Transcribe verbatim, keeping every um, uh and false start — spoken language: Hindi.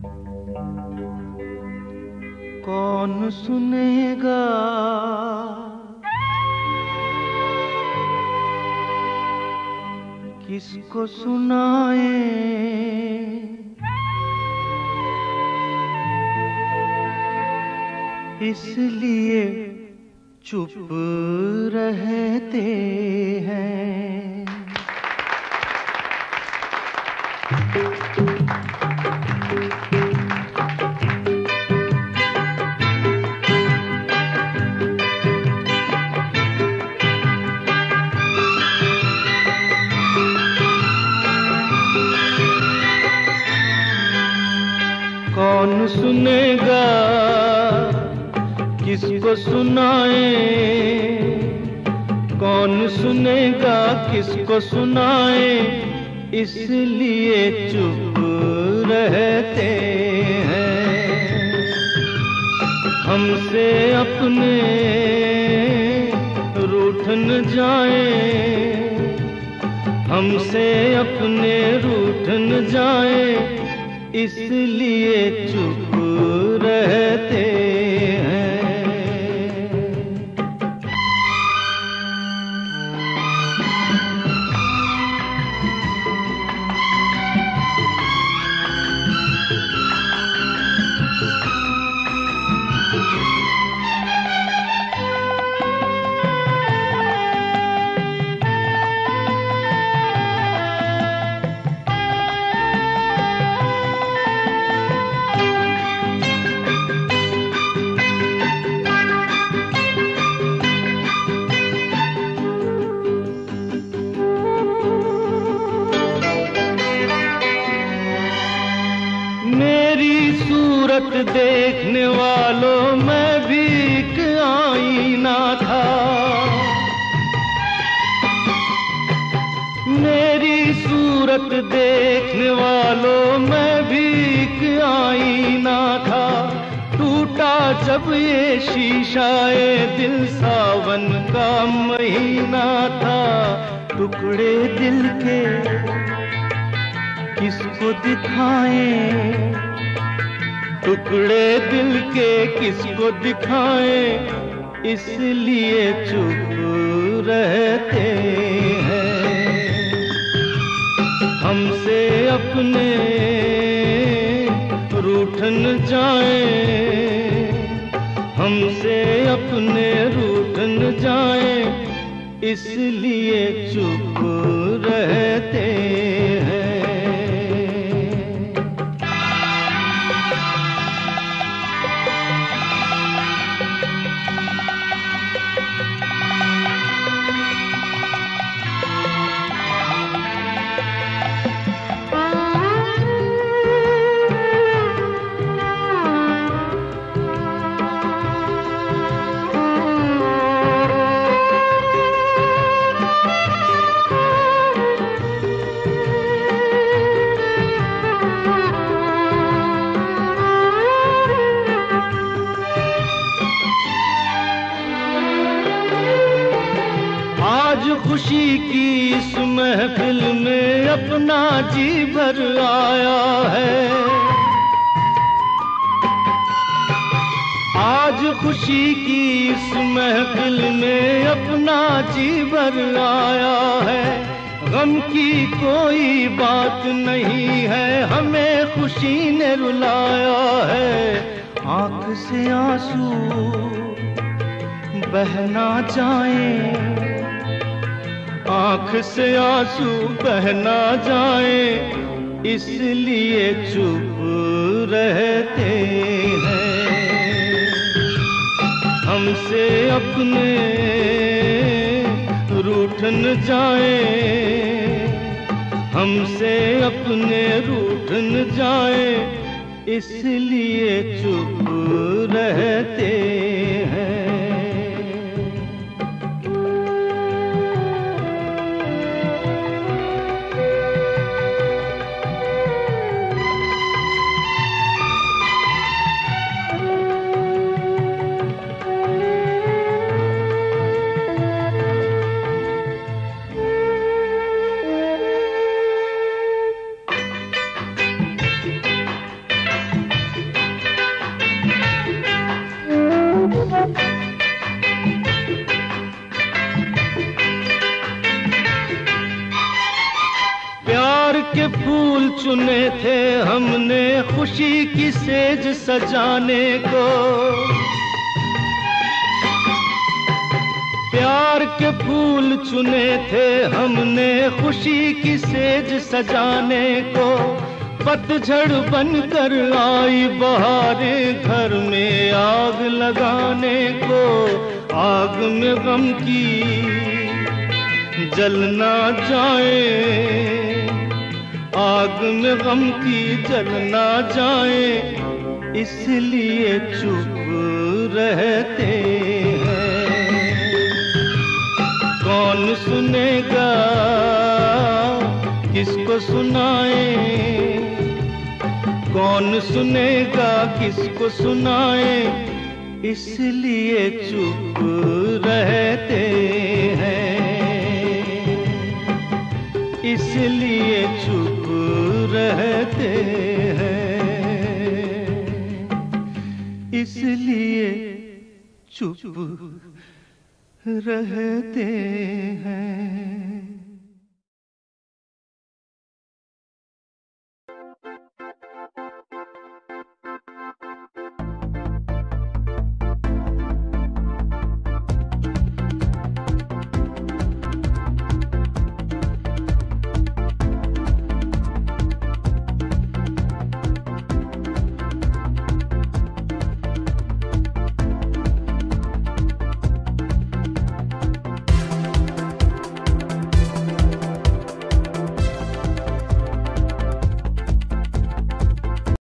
कौन सुनेगा किसको सुनाए, इसलिए चुप रहते हैं। कौन सुनेगा किसको सुनाए, कौन सुनेगा किसको सुनाए, इसलिए चुप रहते हैं। हमसे अपने रूठ न जाए, हमसे अपने रूठ न जाए, इसलिए चुप रहते हैं। सूरत देखने वालों में भी एक आईना था, मेरी सूरत देखने वालों में भी एक आईना था। टूटा जब ये शीशा ये दिल सावन का महीना था। टुकड़े दिल के किसको दिखाएं, टुकड़े दिल के किसको दिखाएं, इसलिए चुप रहते हैं। हमसे अपने रूठ न जाए, हमसे अपने रूठ न जाए, इसलिए चुप रहते हैं। खुशी की इस महफिल में अपना जी भर आया है, आज खुशी की इस महफिल में अपना जी भर आया है। गम की कोई बात नहीं है, हमें खुशी ने रुलाया है। आंख से आंसू बहना जाए, आँख से आंसू बहना जाए, इसलिए चुप रहते हैं। हमसे अपने रूठ न जाए, हमसे अपने रूठ न जाए, इसलिए चुप रहते हैं। चुने थे हमने खुशी की सेज सजाने को, प्यार के फूल चुने थे हमने खुशी की सेज सजाने को। पतझड़ बनकर आई बहारें घर में आग लगाने को, आग में गम की जल ना जाए, आग में गम की जल ना जाए, इसलिए चुप रहते हैं। कौन सुनेगा किसको सुनाए, कौन सुनेगा किसको सुनाए, इसलिए चुप रहते हैं, इसलिए चुप रहते हैं, इसलिए चुप रहते हैं।